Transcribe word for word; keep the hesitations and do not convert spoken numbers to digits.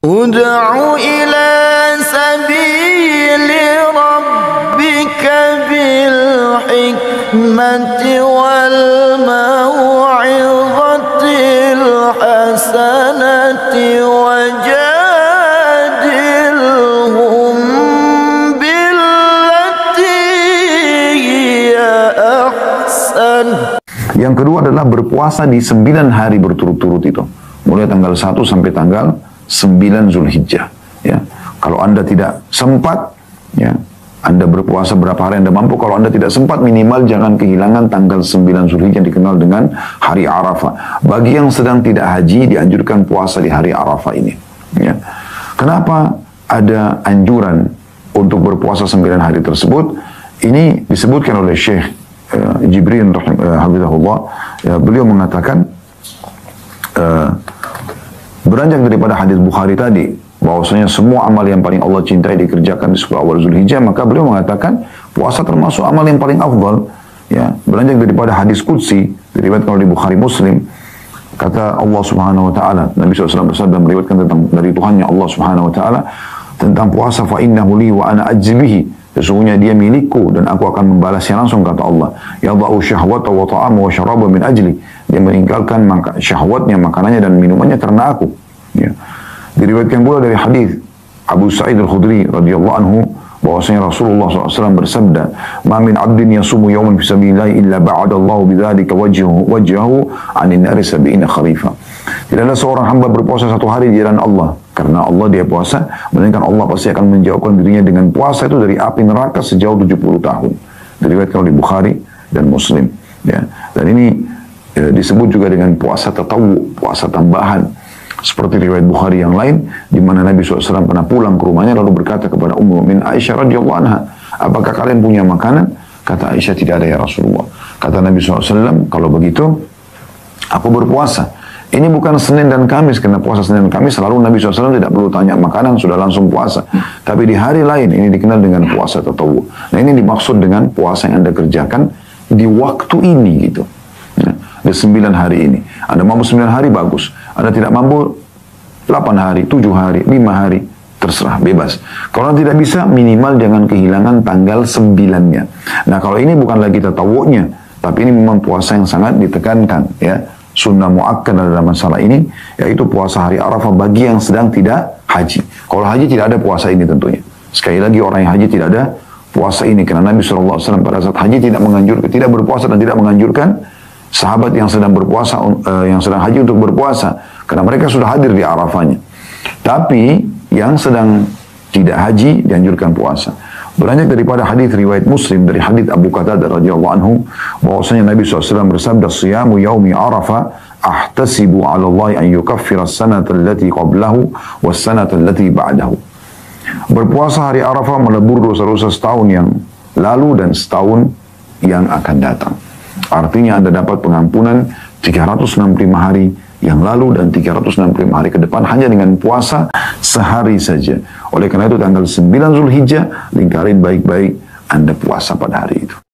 Ud'u ila sabili rabbika bil hikmati wal mau'izatil hasanati wajadilhum billati hiya ahsan. Yang kedua adalah berpuasa di sembilan hari berturut-turut itu. Mulai tanggal satu sampai tanggal sembilan Zulhijjah. Ya. Kalau Anda tidak sempat, ya, Anda berpuasa berapa hari Anda mampu. Kalau Anda tidak sempat, minimal jangan kehilangan tanggal sembilan Zulhijjah, dikenal dengan hari Arafah. Bagi yang sedang tidak haji, dianjurkan puasa di hari Arafah ini. Ya. Kenapa ada anjuran untuk berpuasa sembilan hari tersebut? Ini disebutkan oleh Syekh uh, Jibril uh, Hafizahullah. Ya, beliau mengatakan, uh, beranjak daripada hadis Bukhari tadi, bahwasanya semua amal yang paling Allah cintai dikerjakan di sepuluh awal Zulhijjah, maka beliau mengatakan puasa termasuk amal yang paling afdal. Ya, beranjak daripada hadis qudsi diriwayatkan oleh Bukhari Muslim, kata Allah Subhanahu wa taala, Nabi shallallahu alaihi wasallam bersabda meriwayatkan tentang dari Tuhannya Allah Subhanahu wa taala tentang puasa, fa innahu li wa ana ajzibihi, sesungguhnya dia milikku dan aku akan membalasnya langsung, kata Allah. Yadha'u syahwata wa ta'ama wa syaraba min ajli, dia meninggalkan maka, syahwatnya, makanannya dan minumannya karena aku. Ya. Diriwayatkan pula dari hadis Abu Sa'id Al-Khudri radhiyallahu anhu bahwasanya Rasulullah shallallahu alaihi wasallam bersabda, "Ma min 'abdin yasumu yawman fi sabilillah illa ba'ada Allahu bidzalika wajhahu wajhahu 'anil nari sab'ina kharifa." Tidak ada seorang hamba berpuasa satu hari di jalan Allah karena Allah dia puasa, melainkan Allah pasti akan menjauhkan dirinya dengan puasa itu dari api neraka sejauh tujuh puluh tahun. Diriwayatkan oleh Bukhari dan Muslim. Ya. Dan ini ya, disebut juga dengan puasa tatawu, puasa tambahan. Seperti riwayat Bukhari yang lain, di mana Nabi shallallahu alaihi wasallam pernah pulang ke rumahnya lalu berkata kepada Ummu Mukminin Aisyah radhiyallahu anha, apakah kalian punya makanan? Kata Aisyah, tidak ada ya Rasulullah. Kata Nabi shallallahu alaihi wasallam, kalau begitu aku berpuasa. Ini bukan Senin dan Kamis, karena puasa Senin dan Kamis selalu Nabi shallallahu alaihi wasallam tidak perlu tanya makanan, sudah langsung puasa. Tapi di hari lain ini dikenal dengan puasa tatawu. Nah, ini dimaksud dengan puasa yang Anda kerjakan di waktu ini gitu. Ya, di sembilan hari ini. Anda mampu sembilan hari, bagus. Anda tidak mampu delapan hari, tujuh hari, lima hari, terserah, bebas. Kalau Anda tidak bisa, minimal jangan kehilangan tanggal sembilannya. Nah, kalau ini bukan lagi tatawu'nya, tapi ini memang puasa yang sangat ditekankan, ya. Sunnah mu'akkad dalam masalah ini, yaitu puasa hari Arafah bagi yang sedang tidak haji. Kalau haji tidak ada puasa ini tentunya. Sekali lagi, orang yang haji tidak ada puasa ini, karena Nabi shallallahu alaihi wasallam pada saat haji tidak menganjurkan, tidak berpuasa dan tidak menganjurkan sahabat yang sedang berpuasa, uh, yang sedang haji untuk berpuasa, karena mereka sudah hadir di Arafahnya. Tapi yang sedang tidak haji dianjurkan puasa. Beranjak daripada hadis riwayat Muslim dari hadis Abu Qatadah radhiyallahu anhu, bahwasanya Nabi shallallahu alaihi wasallam bersabda, "Siyamu yaumi Arafah ahtasibu 'ala Allah an yukaffira as-sanata allati qablahu was-sanata allati ba'dahu." Berpuasa hari Arafah melebur dosa-dosa setahun yang lalu dan setahun yang akan datang. Artinya Anda dapat pengampunan tiga ratus enam puluh lima hari yang lalu dan tiga ratus enam puluh lima hari ke depan hanya dengan puasa sehari saja. Oleh karena itu tanggal sembilan Zulhijjah, lingkarin baik-baik Anda puasa pada hari itu.